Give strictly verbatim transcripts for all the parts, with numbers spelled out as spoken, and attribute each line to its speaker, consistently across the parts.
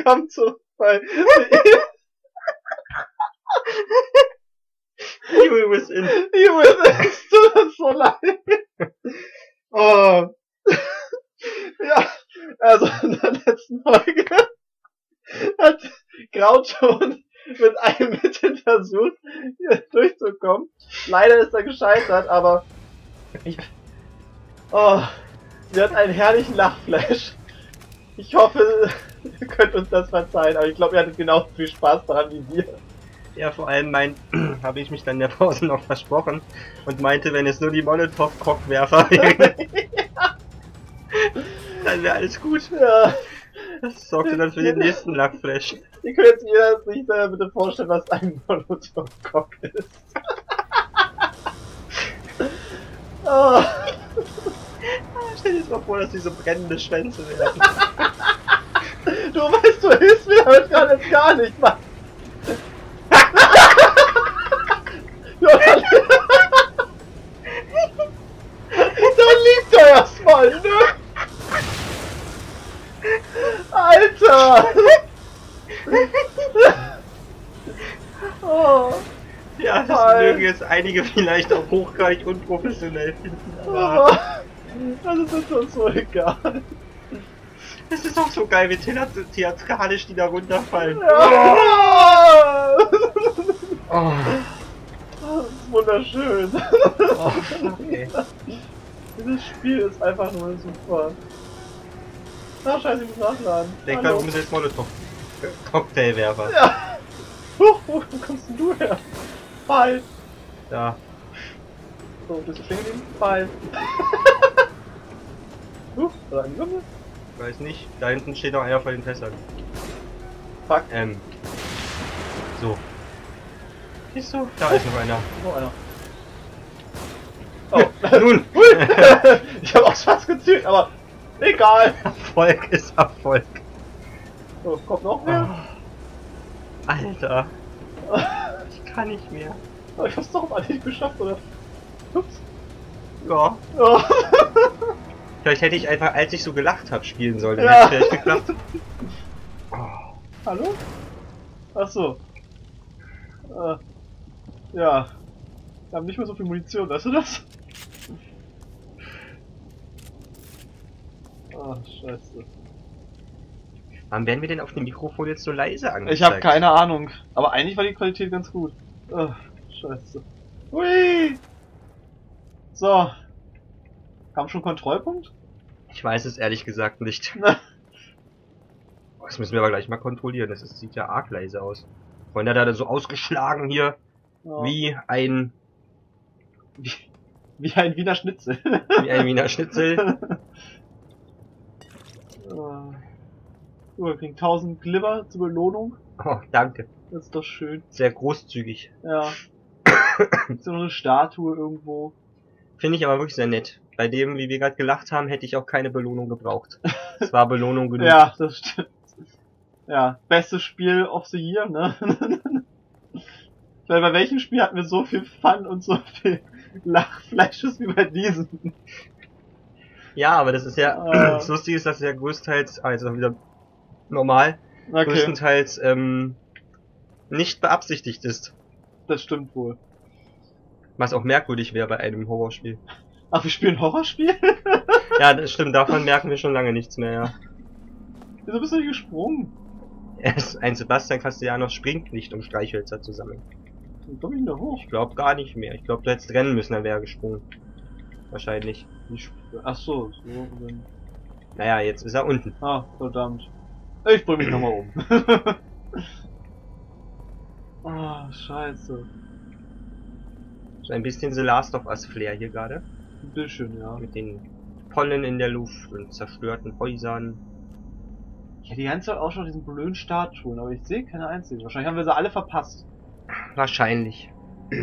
Speaker 1: willkommen zurück bei
Speaker 2: Evil Within.
Speaker 1: Evil Within. Es tut uns so leid. Oh. Ja, also in der letzten Folge hat Groucho mit einem Mittel versucht, hier durchzukommen. Leider ist er gescheitert, aber ich, oh, wir hatten einen herrlichen Lachflash. Ich hoffe, ihr könnt uns das verzeihen, aber ich glaube, ihr hattet genauso viel Spaß daran wie wir.
Speaker 2: Ja, vor allem mein, habe ich mich dann in der Pause noch versprochen und meinte, wenn es nur die Molotow-Cockwerfer wären, ja. Dann wäre alles gut.
Speaker 1: Ja.
Speaker 2: Das sorgte dann für den nächsten Lachflash.
Speaker 1: Ihr könnt jetzt jeder sich da bitte vorstellen, was ein Molotow-Cock ist. Oh.
Speaker 2: Stell dir jetzt mal vor, dass die so brennende Schwänze werden.
Speaker 1: Du weißt, du hilfst mir damit gerade gar nicht, Mann. Ja, dann, dann liegt er erstmal, ne? Alter! Oh.
Speaker 2: Ja, das
Speaker 1: Nein.
Speaker 2: mögen jetzt einige vielleicht auch hochgradig unprofessionell finden, aber
Speaker 1: Oh. Das ist uns so egal.
Speaker 2: es ist auch so geil, wie theatralisch die da runterfallen.
Speaker 1: Ja.
Speaker 2: Oh.
Speaker 1: Das ist wunderschön.
Speaker 2: Oh, okay.
Speaker 1: Dieses Spiel ist einfach nur super. Ach scheiße, ich muss nachladen.
Speaker 2: Denk mal, warum sind jetzt Molotow Cocktailwerfer?
Speaker 1: Ja. Huch, wo kommst denn du her? Ball.
Speaker 2: Ja.
Speaker 1: So, bist du stehen geblieben? Ball. Huch, oder ein Junge?
Speaker 2: Weiß nicht. Da hinten steht noch einer vor den Fässern.
Speaker 1: Fuck.
Speaker 2: Ähm. So. Siehst du? Da ist noch einer.
Speaker 1: Noch einer. Oh,
Speaker 2: nun!
Speaker 1: Ich habe auch fast gezählt, aber egal.
Speaker 2: Erfolg ist Erfolg.
Speaker 1: So, kommt noch mehr.
Speaker 2: Oh. Alter. Ich kann nicht mehr.
Speaker 1: Aber ich hab's doch mal nicht geschafft, oder? Ups.
Speaker 2: Ja.
Speaker 1: Oh.
Speaker 2: Vielleicht hätte ich einfach, als ich so gelacht habe, spielen sollen. Dann
Speaker 1: Ja.
Speaker 2: hätte es vielleicht geklappt. Oh.
Speaker 1: Hallo? Ach so. Äh, ja. Wir haben nicht mehr so viel Munition, weißt du das? Ah, scheiße.
Speaker 2: Warum werden wir denn auf dem Mikrofon jetzt so leise angezeigt?
Speaker 1: Ich habe keine Ahnung. Aber eigentlich war die Qualität ganz gut. Ah, scheiße. Hui! So. Kam schon Kontrollpunkt?
Speaker 2: Ich weiß es ehrlich gesagt nicht. Oh, das müssen wir aber gleich mal kontrollieren. Das ist, sieht ja arg leise aus. Vorhin hat er da so ausgeschlagen hier,
Speaker 1: Ja.
Speaker 2: wie ein
Speaker 1: Wie, wie ein Wiener Schnitzel.
Speaker 2: wie ein Wiener Schnitzel.
Speaker 1: Uh, wir kriegen tausend Glibber zur Belohnung.
Speaker 2: Oh, danke.
Speaker 1: Das ist doch schön.
Speaker 2: Sehr großzügig.
Speaker 1: Ja. Ist ja noch eine Statue irgendwo.
Speaker 2: Finde ich aber wirklich sehr nett. Bei dem, wie wir gerade gelacht haben, hätte ich auch keine Belohnung gebraucht. Es war Belohnung genug.
Speaker 1: Ja, das stimmt. Ja, bestes Spiel of the Year, ne? Weil bei welchem Spiel hatten wir so viel Fun und so viel Lachflashes wie bei diesem?
Speaker 2: Ja, aber das ist ja,
Speaker 1: Ah.
Speaker 2: das Lustige ist, dass es ja größtenteils, also wieder normal,
Speaker 1: Okay,
Speaker 2: größtenteils ähm, nicht beabsichtigt ist.
Speaker 1: das stimmt wohl.
Speaker 2: Was auch merkwürdig wäre bei einem Horrorspiel.
Speaker 1: Ach, wir spielen Horrorspiel?
Speaker 2: Ja, das stimmt, davon merken wir schon lange nichts mehr, ja.
Speaker 1: Wieso bist du nicht gesprungen?
Speaker 2: Erst ein Sebastian Castellanos springt nicht, um Streichhölzer zu sammeln.
Speaker 1: Wie komm ich denn da hoch?
Speaker 2: Ich glaube gar nicht mehr. Ich glaube, du hättest rennen müssen, dann wäre er gesprungen. Wahrscheinlich.
Speaker 1: Ich, ach so, so. Dann.
Speaker 2: Naja, jetzt ist er unten.
Speaker 1: Ah, verdammt. Ich bring mich nochmal um. Ah, scheiße.
Speaker 2: So ein bisschen The Last of Us Flair hier gerade.
Speaker 1: Ein bisschen, ja.
Speaker 2: Mit den Pollen in der Luft und zerstörten Häusern.
Speaker 1: Ich hätte die ganze Zeit auch schon diesen blöden Statuen, aber ich sehe keine einzige. Wahrscheinlich haben wir sie alle verpasst.
Speaker 2: Wahrscheinlich.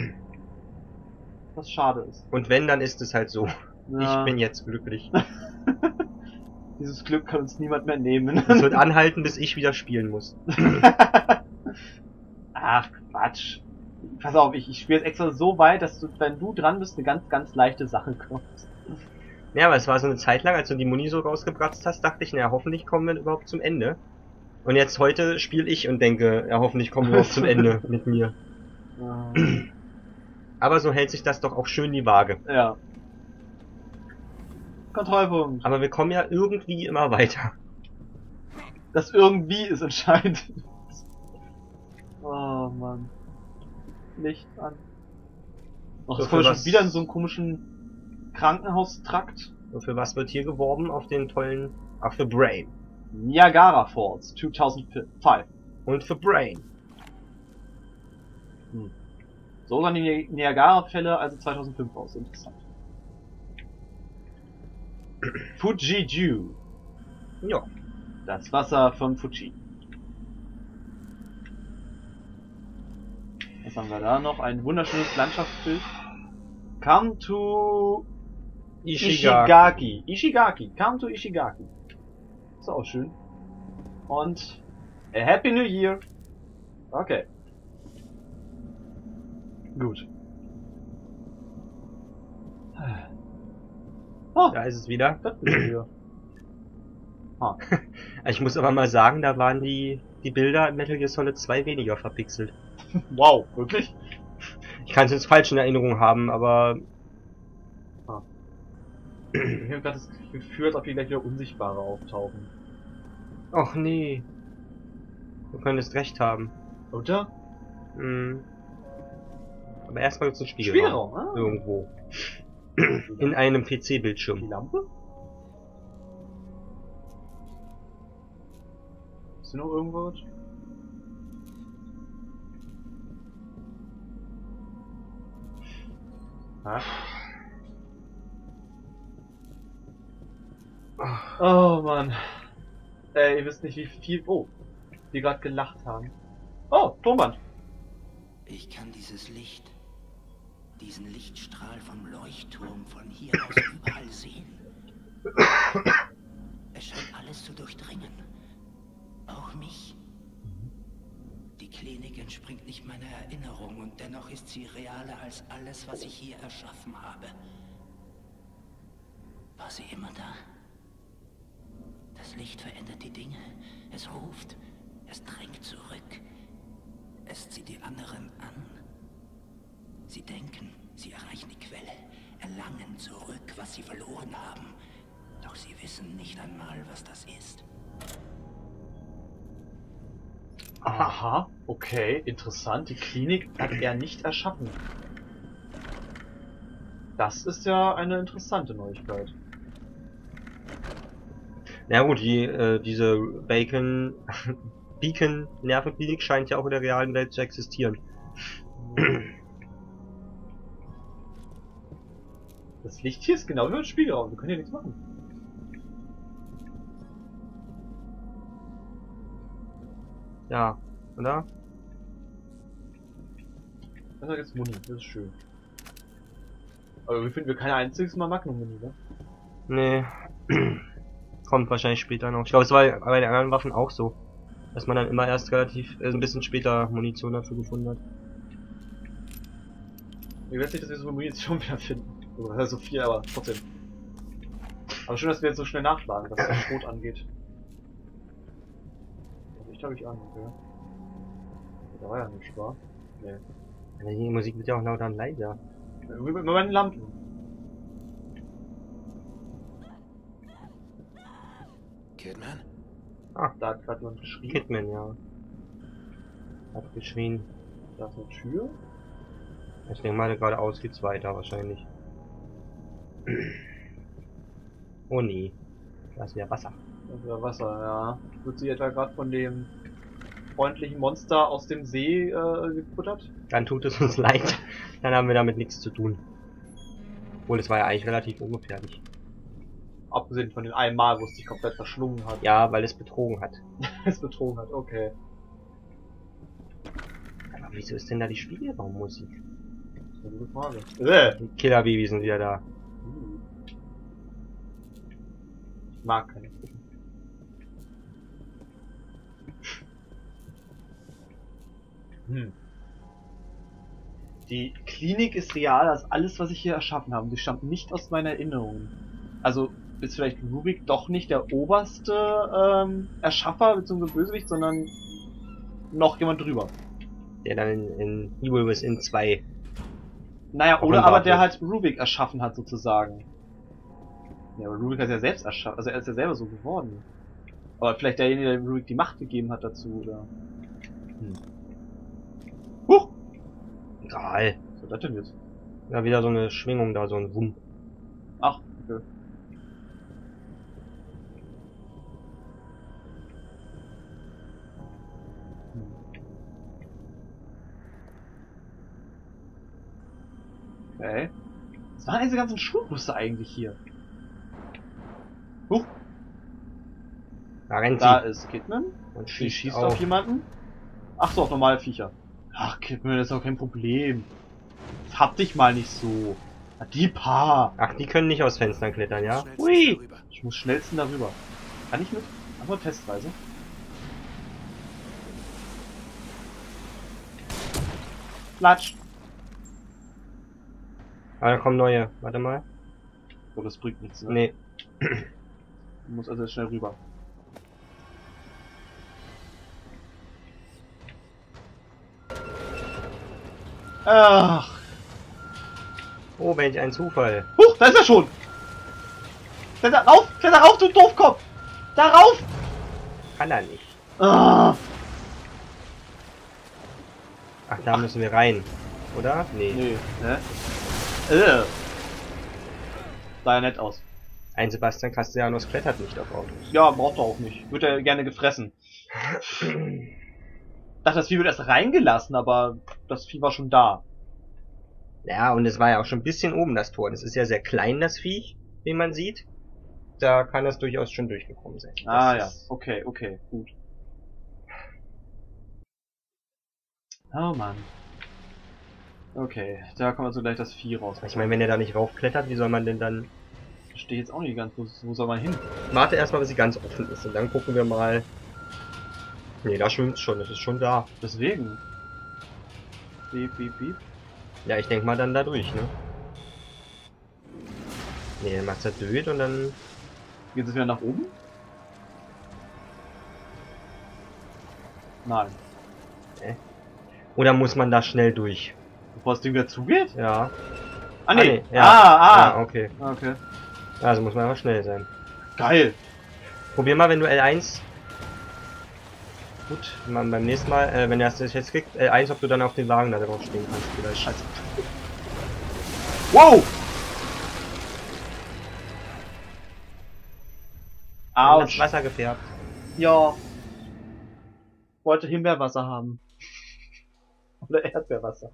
Speaker 1: Was schade ist.
Speaker 2: Und wenn, dann ist es halt so.
Speaker 1: Ja.
Speaker 2: Ich bin jetzt glücklich.
Speaker 1: Dieses Glück kann uns niemand mehr nehmen.
Speaker 2: Es wird anhalten, bis ich wieder spielen muss.
Speaker 1: Ach, Quatsch. Pass auf, ich, ich spiele jetzt extra so weit, dass du, wenn du dran bist, eine ganz, ganz leichte Sache kommt.
Speaker 2: Ja, aber es war so eine Zeit lang, als du die Muni so rausgebratzt hast, dachte ich, naja, hoffentlich kommen wir überhaupt zum Ende. Und jetzt heute spiele ich und denke, ja, hoffentlich kommen wir auch zum Ende mit mir. Aber so hält sich das doch auch schön die Waage.
Speaker 1: Ja. Kontrollpunkt.
Speaker 2: Aber wir kommen ja irgendwie immer weiter.
Speaker 1: Das irgendwie ist entscheidend. Oh Mann. Licht an. Ach,
Speaker 2: So,
Speaker 1: das kommt
Speaker 2: für
Speaker 1: schon
Speaker 2: was-
Speaker 1: wieder in so einen komischen Krankenhaustrakt.
Speaker 2: Und für was wird hier geworben auf den tollen... Ach, für Brain.
Speaker 1: Niagara Falls zweitausendfünf.
Speaker 2: Und für Brain.
Speaker 1: Hm. So sahen die Ni- Niagara-Fälle also zweitausendfünf aus. Interessant. Fuji-Ju.
Speaker 2: Ja.
Speaker 1: Das Wasser von Fuji. Was haben wir da noch? Ein wunderschönes Landschaftsbild. Come to Ishigaki. Ishigaki. Come to Ishigaki. Ist auch schön. Und a Happy New Year. Okay. Gut. Oh,
Speaker 2: Da ist es wieder.
Speaker 1: das bin ich wieder. Ah.
Speaker 2: Ich muss aber mal sagen, da waren die, die Bilder in Metal Gear Solid zwei weniger verpixelt.
Speaker 1: Wow, wirklich?
Speaker 2: Ich kann es jetzt falsch in Erinnerung haben, aber
Speaker 1: Ich habe gerade das Gefühl, als ob hier gleich wieder Unsichtbare auftauchen.
Speaker 2: ach nee. Du könntest recht haben.
Speaker 1: Oder?
Speaker 2: Hm. Aber erstmal gibt's einen Spielraum.
Speaker 1: Spielraum, ah.
Speaker 2: Irgendwo. In einem P
Speaker 1: Die
Speaker 2: C-Bildschirm.
Speaker 1: Lampe? Ist hier noch irgendwas? Ha? Oh Mann. Äh, ihr wisst nicht wie viel... Oh. Wir gerade gelacht haben. Oh, Tonband.
Speaker 3: Ich kann dieses Licht, diesen Lichtstrahl vom Leuchtturm von hier aus überall sehen. Es scheint alles zu durchdringen. Auch mich. Die Klinik entspringt nicht meiner Erinnerung und dennoch ist sie realer als alles, was ich hier erschaffen habe. War sie immer da? Das Licht verändert die Dinge. Es ruft. Es drängt zurück. Es zieht die anderen an. Sie denken, sie erreichen die Quelle, erlangen zurück, was sie verloren haben. Doch sie wissen nicht einmal, was das ist.
Speaker 1: Aha, okay, interessant. Die Klinik hat er nicht erschaffen. Das ist ja eine interessante Neuigkeit.
Speaker 2: Na gut, die, äh, diese Bacon... Beacon Nervenklinik scheint ja auch in der realen Welt zu existieren.
Speaker 1: Das Licht hier ist genau wie ein Spielraum. Wir können hier nichts machen.
Speaker 2: Ja, oder?
Speaker 1: Das ist jetzt Muni, das ist schön. Aber wir finden wir kein einziges Mal Magnum-Muni, ne?
Speaker 2: Nee. Kommt wahrscheinlich später noch. Ich glaube, es war bei den anderen Waffen auch so. Dass man dann immer erst relativ, äh, ein bisschen später Munition dafür gefunden hat.
Speaker 1: Ich weiß nicht, dass wir so Munition wieder finden. Also so viel, aber trotzdem. Aber schön, dass wir jetzt so schnell nachschlagen, was das Schrot angeht. Ich habe ich an, okay. Da war ja nichts, wahr? Nee.
Speaker 2: Also die Musik wird ja auch lauter und leiser.
Speaker 1: Irgendwie mit meinen Lampen.
Speaker 3: Kidman?
Speaker 1: Da hat gerade jemand geschrien.
Speaker 2: Kidman, ja. Hat geschrien.
Speaker 1: Da ist eine Tür.
Speaker 2: Ich denke mal, geradeaus geht's weiter wahrscheinlich. Oh nee. Da ist wieder Wasser.
Speaker 1: Da ist ja Wasser, ja. Wird sie etwa gerade von dem freundlichen Monster aus dem See äh, gefuttert?
Speaker 2: Dann tut es uns leid. Dann haben wir damit nichts zu tun. Obwohl, es war ja eigentlich relativ ungefährlich.
Speaker 1: Abgesehen von dem einen Mal, wo es sich komplett verschlungen hat.
Speaker 2: Ja, weil es betrogen hat.
Speaker 1: Es betrogen hat, okay.
Speaker 2: Aber wieso ist denn da die Spielraummusik?
Speaker 1: Das ist eine gute Frage. Äh.
Speaker 2: Die Killerbabys sind wieder da.
Speaker 1: Uh. Ich mag keine Puppen. Hm. Die Klinik ist real als alles, was ich hier erschaffen habe. Sie stammt nicht aus meiner Erinnerung. Also, ist vielleicht Rubik doch nicht der oberste ähm, Erschaffer bzw. Bösewicht, sondern noch jemand drüber.
Speaker 2: Der dann in, in Evil Within zwei.
Speaker 1: Naja, oder aber der
Speaker 2: wird.
Speaker 1: halt Rubik erschaffen hat sozusagen. Ja, aber Rubik hat ja selbst erschaffen, also er ist ja selber so geworden. Aber vielleicht derjenige, der Rubik die Macht gegeben hat dazu, oder? Hm. Huch!
Speaker 2: Egal.
Speaker 1: Was ist das denn jetzt?
Speaker 2: Ja, wieder so eine Schwingung da, so ein Wumm.
Speaker 1: Ach, okay. Hm. Okay. Was waren diese ganzen Schulbusse eigentlich hier? Huch!
Speaker 2: Da rennt
Speaker 1: Da
Speaker 2: sie.
Speaker 1: ist Kidman.
Speaker 2: Und
Speaker 1: Sie
Speaker 2: schießt,
Speaker 1: schießt
Speaker 2: auf.
Speaker 1: auf jemanden. Ach so, auf normale Viecher. Ach, Kidman, das ist doch kein Problem. Hab dich mal nicht so. Na, die paar.
Speaker 2: Ach, die können nicht aus Fenstern klettern, ja?
Speaker 1: Ui! Ich muss schnellsten darüber. Kann ich mit? Ach, nur testweise. Latsch!
Speaker 2: Ah, da kommen neue. Warte mal.
Speaker 1: So, das bringt nichts, ne?
Speaker 2: Nee.
Speaker 1: Ich muss also jetzt schnell rüber. Ach!
Speaker 2: Oh, welch ein Zufall.
Speaker 1: Huch, da ist er schon! Kletter rauf! Kletter rauf, du Doofkopf! Da rauf!
Speaker 2: Kann er nicht.
Speaker 1: Ah!
Speaker 2: Ach, da müssen wir rein. Oder? Nee.
Speaker 1: Nee, ne? Äh. Sah ja nett aus.
Speaker 2: Ein Sebastian Castellanos klettert nicht auf Autos.
Speaker 1: Ja, braucht er auch nicht. Wird er gerne gefressen. Ich dachte, das Vieh wird erst reingelassen, aber das Vieh war schon da.
Speaker 2: Ja, und es war ja auch schon ein bisschen oben, das Tor. Das ist ja sehr klein, das Viech, wie man sieht. Da kann das durchaus schon durchgekommen sein. Das
Speaker 1: Ah ja,
Speaker 2: ist-
Speaker 1: okay, okay, gut. Oh Mann. Okay, da kommt also gleich das Vieh raus.
Speaker 2: Ich meine, wenn er da nicht raufklettert, wie soll man denn dann...
Speaker 1: Verstehe jetzt auch nicht ganz, wo, wo soll man hin?
Speaker 2: Warte erstmal, bis sie ganz offen ist und dann gucken wir mal... Nee, da schwimmt schon, das ist schon da.
Speaker 1: Deswegen. Piep, piep, piep.
Speaker 2: Ja, ich denk mal dann da durch, ne? Nee, dann macht's er Död und dann...
Speaker 1: Geht es wieder nach oben? Nein.
Speaker 2: Oder muss man da schnell durch?
Speaker 1: Bevor das Ding wieder zugeht?
Speaker 2: Ja.
Speaker 1: Ah, nee.
Speaker 2: ja.
Speaker 1: Ah, ah.
Speaker 2: Ja, okay.
Speaker 1: Ah, okay.
Speaker 2: Also muss man aber schnell sein.
Speaker 1: Geil.
Speaker 2: Probier mal, wenn du L eins... Gut, man beim nächsten Mal, äh, wenn er es jetzt kriegt, L eins, ob du dann auf den Wagen da drauf stehen kannst. Vielleicht.
Speaker 1: Scheiße. Wow!
Speaker 2: Das
Speaker 1: Autsch.
Speaker 2: Wasser gefärbt.
Speaker 1: Ja. Wollte Himbeerwasser haben. Oder Erdbeerwasser.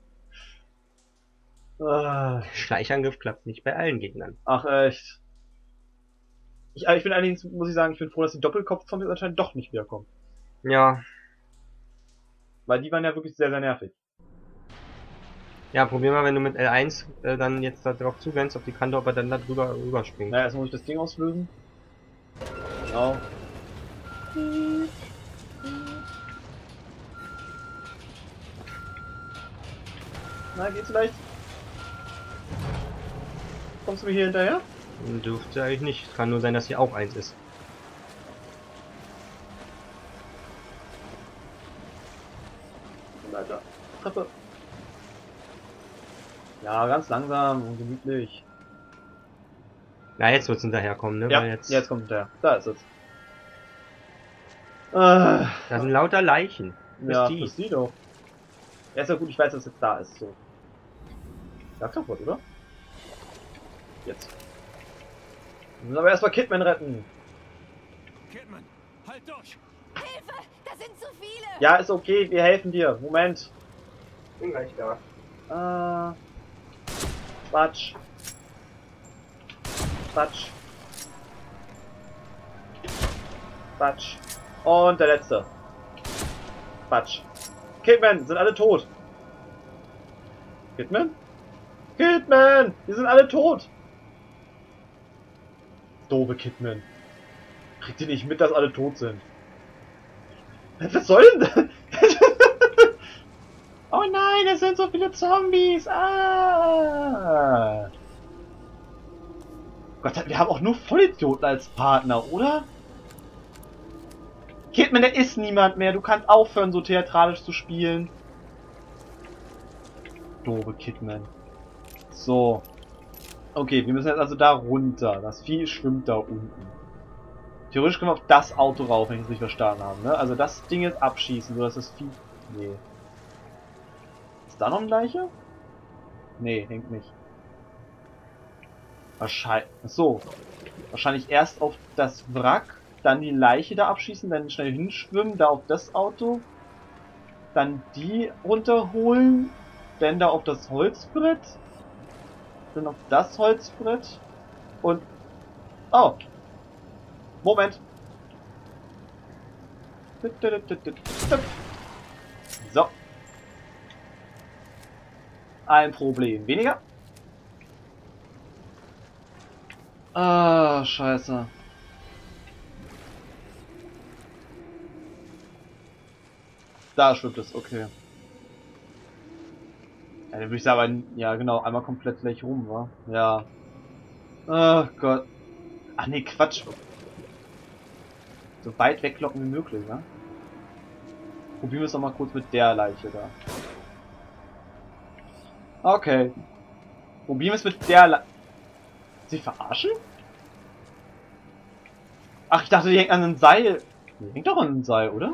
Speaker 1: Ah,
Speaker 2: Schleichangriff klappt nicht bei allen Gegnern.
Speaker 1: ach echt. Ich, ich bin allerdings, muss ich sagen, ich bin froh, dass die Doppelkopf-Zombies anscheinend doch nicht wiederkommen.
Speaker 2: Ja.
Speaker 1: Weil die waren ja wirklich sehr, sehr nervig.
Speaker 2: Ja, probier mal, wenn du mit L eins äh, dann jetzt da drauf zugrenzt auf die Kante, ob er dann da drüber rüberspringt.
Speaker 1: Naja, erst muss ich das Ding auslösen. Genau. Na, geht's vielleicht? Kommst du mir hier hinterher?
Speaker 2: Dürfte eigentlich nicht. Kann nur sein, dass hier auch eins ist.
Speaker 1: Leiter. Treppe. Ja, ganz langsam und gemütlich.
Speaker 2: Na, jetzt wird's hinterherkommen, ne?
Speaker 1: Ja,
Speaker 2: Weil jetzt,
Speaker 1: jetzt kommt der. Da ist es. Äh,
Speaker 2: da sind lauter Leichen.
Speaker 1: ja,
Speaker 2: die.
Speaker 1: das die doch. Ja, ist ja gut, ich weiß, dass es jetzt da ist. So. Sag doch was, oder? Jetzt. Wir müssen aber erstmal Kidman retten.
Speaker 4: Kidman, halt durch!
Speaker 5: Hilfe! Da sind zu viele!
Speaker 1: Ja, ist okay, wir helfen dir. Moment.
Speaker 2: Bin gleich da.
Speaker 1: Äh. Quatsch. Quatsch. Quatsch. Und der letzte. Quatsch. Kidman, sind alle tot. Kidman? Kidman! Wir sind alle tot! Doofe Kidman. Kriegt ihr nicht mit, dass alle tot sind? Was soll denn das? Oh nein, es sind so viele Zombies! Ah! Gott, wir haben auch nur Vollidioten als Partner, oder? Kidman, der ist niemand mehr. Du kannst aufhören, so theatralisch zu spielen. Doofe Kidman. So. Okay, wir müssen jetzt also da runter. Das Vieh schwimmt da unten. Theoretisch können wir auf das Auto rauf, wenn ich es richtig verstanden habe, ne? Also das Ding jetzt abschießen, sodass das Vieh... Nee. Ist da noch ein Leiche? Nee, hängt nicht. Wahrscheinlich... So. Wahrscheinlich erst auf das Wrack, dann die Leiche da abschießen, dann schnell hinschwimmen, da auf das Auto. Dann die runterholen. Dann da auf das Holzbrett. Dann auf das Holzbrett. Und... Oh. Moment. So. Ein Problem weniger. Ah, scheiße. Da schwimmt es, okay. Ja, dann würde ich sagen, ja genau, einmal komplett gleich rum, wa? Ja. Oh Gott. Ach nee, Quatsch. So weit weglocken wie möglich, ja? Probieren wir es doch mal kurz mit der Leiche da. Okay. Probieren wir es mit der Leiche. Sie verarschen? Ach, ich dachte, die hängt an einem Seil. Die hängt doch an einem Seil, oder?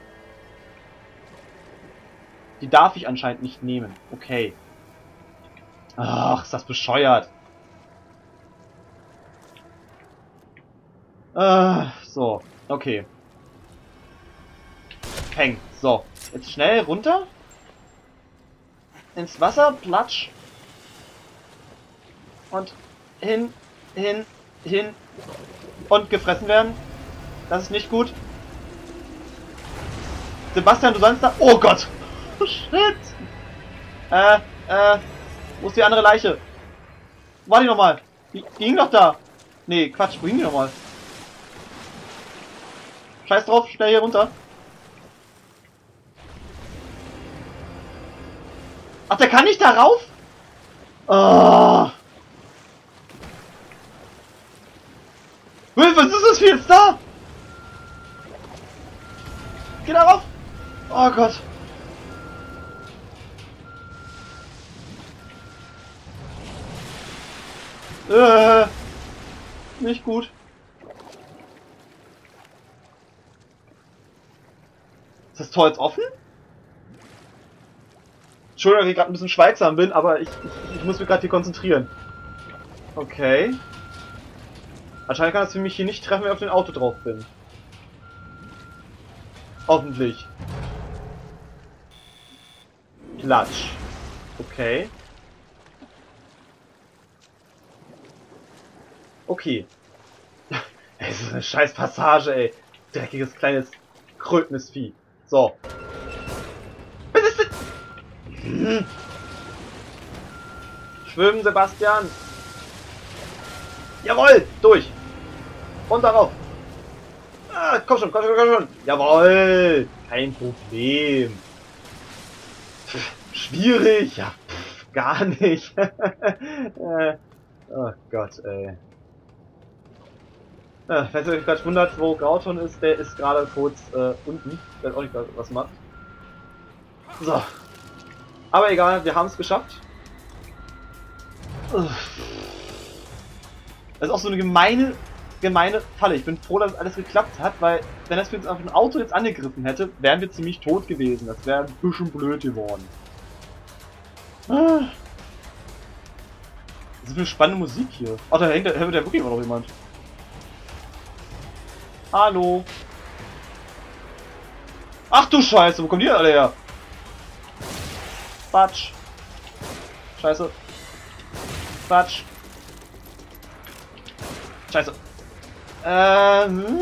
Speaker 1: Die darf ich anscheinend nicht nehmen. Okay. Ach, ist das bescheuert. Ah, so. Okay. Häng. So. Jetzt schnell runter. Ins Wasser. Platsch. Und hin, hin, hin. Und gefressen werden. Das ist nicht gut. Sebastian, du sollst da... Oh Gott! Oh shit! Äh, äh... Wo ist die andere Leiche? Wo war die nochmal? Die, die hing doch da! Nee, Quatsch, wo hing die nochmal? Scheiß drauf, schnell hier runter. Ach, der kann nicht da rauf? Oh. Was ist das für jetzt da? Geh da rauf! Oh Gott. Äh, nicht gut. Ist das Tor jetzt offen? Entschuldigung, dass ich gerade ein bisschen schweigsam bin, aber ich, ich, ich muss mich gerade hier konzentrieren. Okay. Anscheinend kann das für mich hier nicht treffen, wenn ich auf dem Auto drauf bin. Hoffentlich. Klatsch. Okay. Okay. Es ist eine scheiß Passage, ey. Dreckiges, kleines, krötenes Vieh. So. Was ist denn? Hm. Schwimmen, Sebastian. Jawohl, durch. Und darauf. Ah, komm schon, komm schon, komm schon. Jawohl. Kein Problem. Pff, schwierig. Ja, pff, gar nicht. äh, oh Gott, ey. Ja, falls ihr euch gerade wundert, wo Grauton ist, der ist gerade kurz äh, unten. Der hat auch nicht was macht. So. Aber egal, wir haben es geschafft. Das ist auch so eine gemeine, gemeine Falle. Ich bin froh, dass alles geklappt hat, weil wenn das für uns auf ein Auto jetzt angegriffen hätte, wären wir ziemlich tot gewesen. Das wäre ein bisschen blöd geworden. Das ist eine spannende Musik hier. Ach, da hängt der, hängt der wirklich immer noch jemand. Hallo. Ach du Scheiße, wo kommen die alle her? Quatsch. Scheiße. Quatsch. Scheiße. Ähm.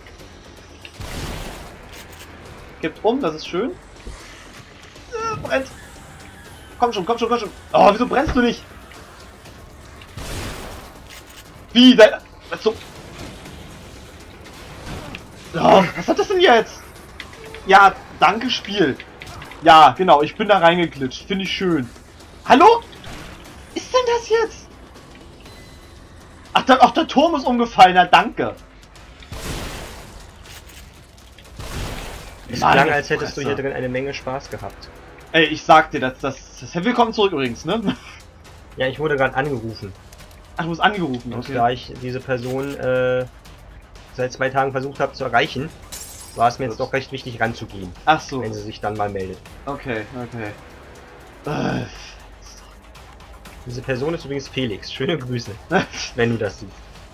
Speaker 1: Kippt um, das ist schön. Äh, brennt. Komm schon, komm schon, komm schon. Oh, wieso brennst du nicht? Wie? Dein... So. Oh, was hat das denn jetzt? Ja, danke Spiel. Ja, genau, ich bin da reingeglitscht. Finde ich schön. Hallo? Ist denn das jetzt? Ach, da, ach, der Turm ist umgefallen, na danke.
Speaker 2: Es
Speaker 1: Meine
Speaker 2: klang, als hättest du
Speaker 1: Fresse.
Speaker 2: hier drin eine Menge Spaß gehabt.
Speaker 1: Ey, ich sag dir, das, das, das willkommen zurück übrigens, ne?
Speaker 2: Ja, ich wurde gerade angerufen.
Speaker 1: Ach, du hast angerufen,
Speaker 2: Und
Speaker 1: okay.
Speaker 2: da ich diese Person äh, seit zwei Tagen versucht habe zu erreichen, war es mir jetzt doch recht wichtig ranzugehen,
Speaker 1: Ach so,
Speaker 2: wenn sie sich dann mal meldet.
Speaker 1: okay, okay. Äh,
Speaker 2: Diese Person ist übrigens Felix. Schöne Grüße, wenn du das siehst.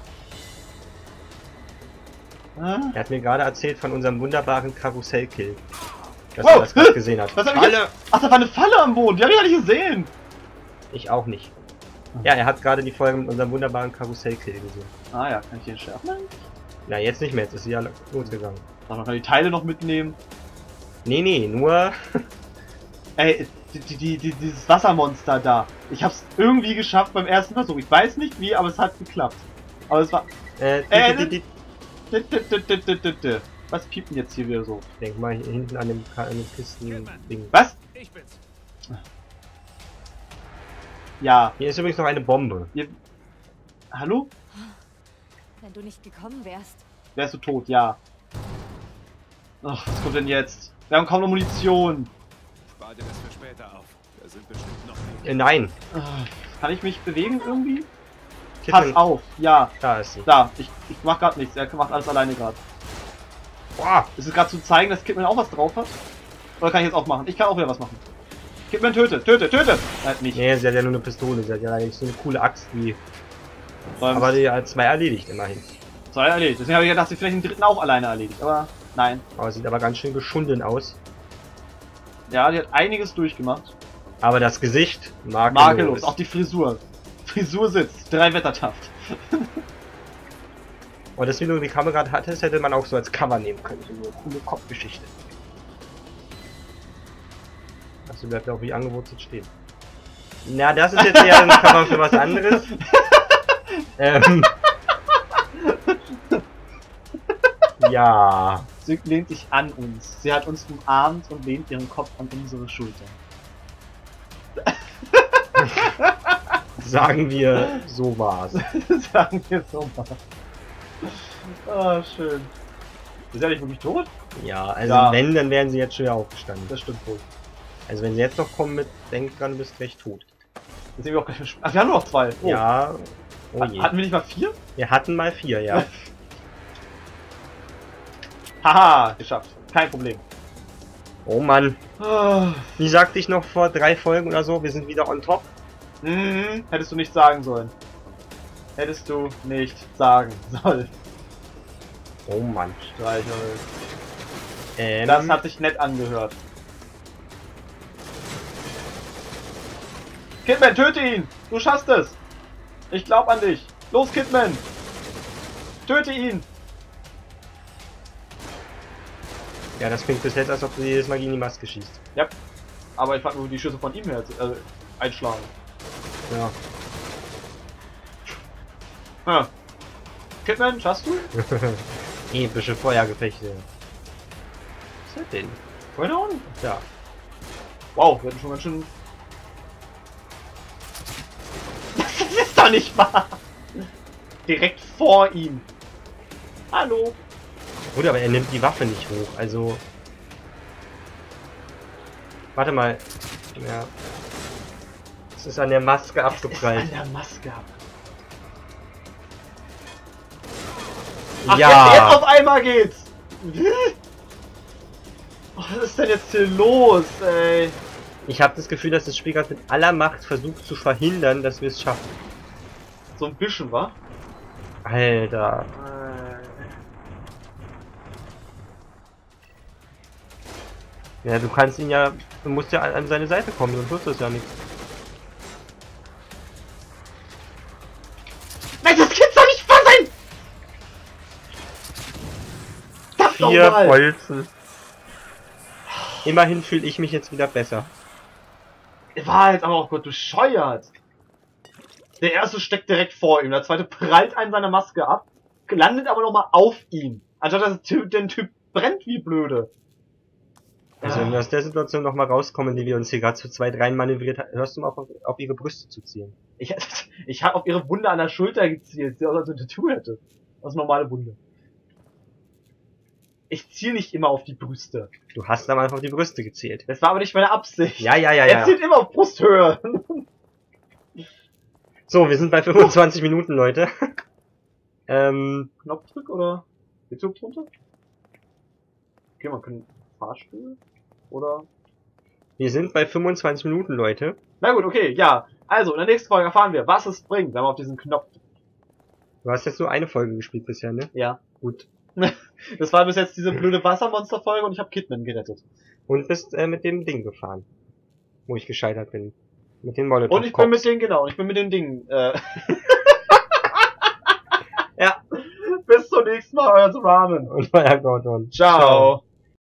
Speaker 1: Ah.
Speaker 2: Er hat mir gerade erzählt von unserem wunderbaren Karussellkill. Dass
Speaker 1: Wow,
Speaker 2: er das gerade gesehen hat.
Speaker 1: Was hab ich jetzt? Ach, da war eine Falle am Boden, die hab ich gar nicht gesehen.
Speaker 2: Ich auch nicht. Ja, er hat gerade die Folge mit unserem wunderbaren Karussellkill gesehen.
Speaker 1: Ah ja, kann ich den schärfen?
Speaker 2: Na, jetzt nicht mehr, jetzt ist sie ja losgegangen.
Speaker 1: Ach, man kann die Teile noch mitnehmen.
Speaker 2: Nee, nee, nur...
Speaker 1: Ey, die, die, die, die, dieses Wassermonster da. Ich hab's irgendwie geschafft beim ersten Versuch. Ich weiß nicht wie, aber es hat geklappt. Aber es war...
Speaker 2: Äh,
Speaker 1: Äh,
Speaker 2: die, die, die,
Speaker 1: Was piept denn jetzt hier wieder so?
Speaker 2: denk mal hier hinten an dem, Ka- an dem Kisten-Ding.
Speaker 1: Was?
Speaker 4: Ich bin's.
Speaker 1: Ja.
Speaker 2: Hier ist übrigens noch eine Bombe.
Speaker 1: Ihr... Hallo?
Speaker 5: Wenn du nicht gekommen wärst.
Speaker 1: Wärst du tot? Ja. Ach, was kommt denn jetzt? Wir haben kaum noch Munition.
Speaker 4: Spar dir das für später auf. Da sind bestimmt noch
Speaker 2: Äh, nein.
Speaker 1: Ach, kann ich mich bewegen irgendwie?
Speaker 2: Kitten,
Speaker 1: Pass auf. Ja.
Speaker 2: Da ist sie.
Speaker 1: Da. Ich, ich mach grad nichts. Er macht alles alleine gerade.
Speaker 2: Boah.
Speaker 1: Ist es gerade zu zeigen, dass Kidman auch was drauf hat? Oder kann ich jetzt auch machen? Ich kann auch wieder was machen. Kidman, töte, töte, töte! Nein, nicht.
Speaker 2: Nee, sie hat ja nur eine Pistole. Sie hat ja eigentlich so eine coole Axt wie...
Speaker 1: Ähm,
Speaker 2: Aber die hat zwei erledigt immerhin.
Speaker 1: zwei erledigt. Deswegen habe ich gedacht, sie vielleicht den dritten auch alleine erledigt. Aber nein.
Speaker 2: Aber sieht aber ganz schön geschunden aus.
Speaker 1: Ja, die hat einiges durchgemacht.
Speaker 2: Aber das Gesicht, makellos.
Speaker 1: Makellos. Auch die Frisur. Frisur sitzt. Drei Wettertaft.
Speaker 2: Und das, wie du die Kamera hattest, hätte man auch so als Cover nehmen können. So eine coole Kopfgeschichte. Achso, bleibt auch wie angewurzelt stehen. Na, das ist jetzt eher ein Cover für was anderes. ähm. Ja.
Speaker 1: Sie lehnt sich an uns. Sie hat uns umarmt und lehnt ihren Kopf an unsere Schulter.
Speaker 2: Sagen wir, so war's.
Speaker 1: Sagen wir so mal. Ah, schön. Ist ja nicht wirklich tot?
Speaker 2: Ja, also
Speaker 1: Ja.
Speaker 2: wenn, dann wären sie jetzt schon wieder aufgestanden.
Speaker 1: Das stimmt wohl.
Speaker 2: Also wenn sie jetzt noch kommen mit, denk dran, du bist recht tot.
Speaker 1: Jetzt sehen wir auch gleich. Sch- Ach, wir haben nur noch zwei. Oh.
Speaker 2: Ja. Oh
Speaker 1: Hat-
Speaker 2: je.
Speaker 1: Hatten wir nicht mal vier?
Speaker 2: Wir hatten mal vier, ja.
Speaker 1: Haha, geschafft. Kein Problem.
Speaker 2: Oh Mann.
Speaker 1: Ah,
Speaker 2: Wie sagte ich noch vor drei Folgen oder so, wir sind wieder on top.
Speaker 1: mhm, hättest du nicht sagen sollen. Hättest du nicht sagen sollen.
Speaker 2: Oh Mann.
Speaker 1: Streichel.
Speaker 2: Ähm,
Speaker 1: Das hat sich nett angehört. Kidman, töte ihn! Du schaffst es! Ich glaub an dich! Los, Kidman! Töte ihn!
Speaker 2: ja, das klingt bis jetzt, als ob du jedes Mal gegen die Maske schießt.
Speaker 1: Ja. Aber ich fand nur die Schüsse von ihm her äh, einschlagen.
Speaker 2: Ja.
Speaker 1: Ha. Kidman, schaffst du?
Speaker 2: Epische Feuergefechte. Was ist das denn?
Speaker 1: Feuer da unten?
Speaker 2: Ja.
Speaker 1: Wow, wir hatten schon ganz schön... Das ist doch nicht wahr! Direkt vor ihm. Hallo?
Speaker 2: Gut, aber er nimmt die Waffe nicht hoch, also... Warte mal. Ja. Es ist an der Maske abgeprallt.
Speaker 1: An der Maske ab. Ach,
Speaker 2: Ja.
Speaker 1: jetzt, jetzt auf einmal geht's! Oh, was ist denn jetzt hier los, ey?
Speaker 2: Ich habe das Gefühl, dass das Spiel gerade mit aller Macht versucht zu verhindern, dass wir es schaffen.
Speaker 1: So ein bisschen, wa?
Speaker 2: Alter. Ja, du kannst ihn ja... Du musst ja an, an seine Seite kommen, sonst wirst du es ja nicht.
Speaker 1: Nein, das kann's doch nicht wahr sein! Das
Speaker 2: Vier
Speaker 1: nochmal!
Speaker 2: Bolzen. Immerhin fühle ich mich jetzt wieder besser.
Speaker 1: War jetzt aber auch Gott bescheuert. Der erste steckt direkt vor ihm, der zweite prallt einen seine Maske ab, landet aber nochmal auf ihm. Anstatt dass der Typ, den Typ brennt wie blöde.
Speaker 2: Also wenn wir aus der Situation nochmal rauskommen, die wir uns hier gerade zu zweit rein manövriert haben, hörst du mal auf, auf ihre Brüste zu ziehen.
Speaker 1: Ich, ich habe auf ihre Wunde an der Schulter gezielt, die auch so ein Tattoo hätte. Das ist eine normale Wunde. Ich ziele nicht immer auf die Brüste.
Speaker 2: Du hast am Anfang auf die Brüste gezählt.
Speaker 1: Das war aber nicht meine Absicht.
Speaker 2: Ja, ja, ja,
Speaker 1: Er
Speaker 2: ja.
Speaker 1: zielt immer auf Brusthöhe.
Speaker 2: So, wir sind bei fünfundzwanzig Minuten, Leute. ähm,
Speaker 1: Knopfdruck oder? Geht's überhaupt runter? Okay, man kann Fahrstuhl oder?
Speaker 2: wir sind bei fünfundzwanzig Minuten, Leute.
Speaker 1: Na gut, okay, ja. Also, in der nächsten Folge erfahren wir, was es bringt, wenn man auf diesen Knopf...
Speaker 2: Du hast jetzt nur eine Folge gespielt bisher, ne?
Speaker 1: Ja.
Speaker 2: Gut.
Speaker 1: Das war bis jetzt diese blöde Wassermonster-Folge und ich habe Kidman gerettet.
Speaker 2: Und bist äh, mit dem Ding gefahren. Wo ich gescheitert bin. Mit den Molotov.
Speaker 1: Und ich bin mit den, genau, ich bin mit den Dingen, äh...
Speaker 2: ja.
Speaker 1: Bis zum nächsten Mal, euer Ramen.
Speaker 2: Und euer Gordon.
Speaker 1: Ciao.